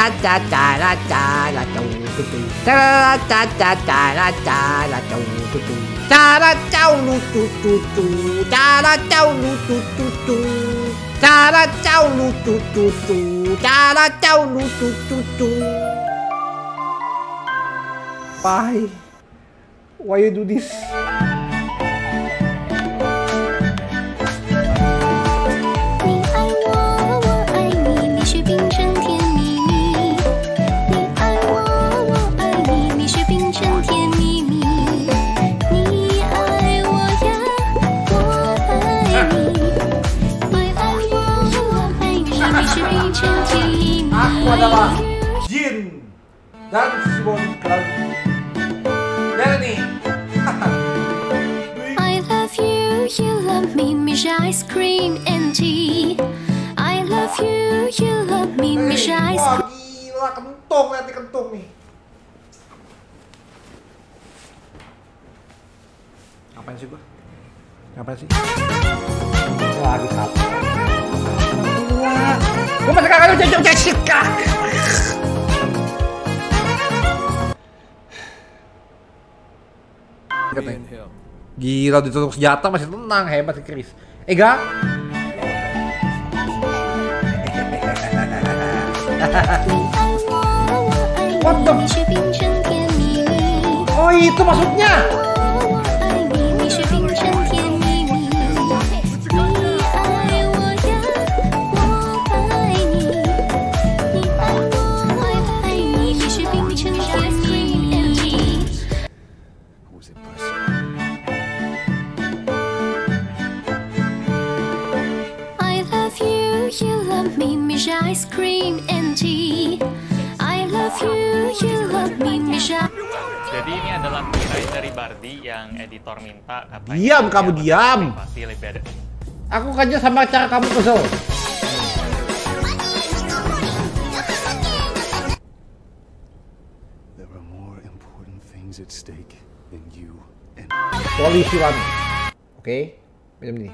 Why? Why you do this? Aku adalah jin dan si boneka. Lihat nih. I love you, you love me, Mixueee ice cream and tea. I love you, you love me, Mixueee ice cream. Wah gila, kentung, lihat nih kentung nih. Ngapain sih gua? Ngapain sih? Wah, habis apa? Gua masih kagak cek. Gila, ditutup senjata masih tenang, hebat si Chris. Ega? What the? Oh itu maksudnya. Mixueee ice cream and tea. I love you, you love me, Mixueee. Jadi ini adalah desain dari Barbie yang editor minta katanya. Diam kamu diam. Lebih ada. Aku kerja sama cara kamu kesel. There are more important things at stake than you and Polisi wangi. Oke, minum ini.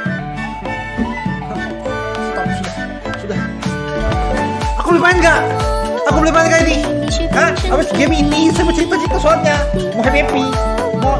Sudah. Aku boleh main nggak? Aku boleh main nggak ini? Hah? Abis game ini saya mau cerita soalnya. Mau happy. Mau.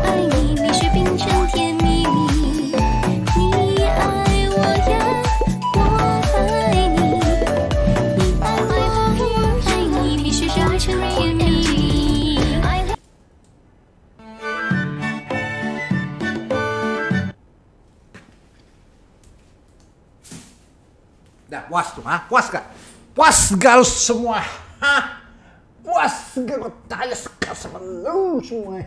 Dah puas tuh, ha? Puas gak? Puas gak lu semua? Hah? Puas gak lu tanya sekali sama lu semua?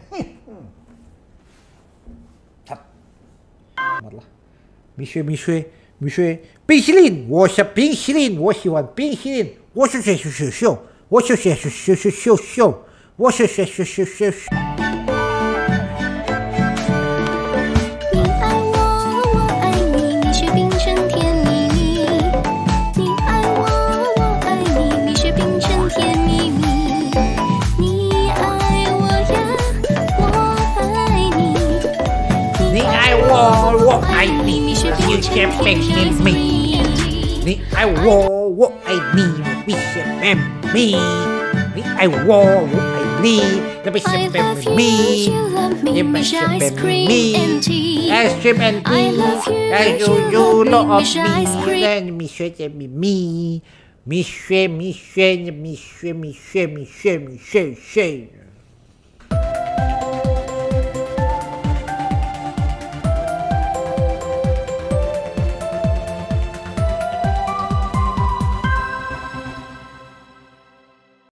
Cat. Marlah. Mixueee. 冰淇淋，我是冰淇淋，我喜欢冰淇淋，我是谁。我爱你，你却偏偏me。你爱我，我爱你，你却偏me。你爱我，我爱你，你却偏me。你却偏me。Ice cream and tea. You love me. Then Mixueee and me. Mixueee.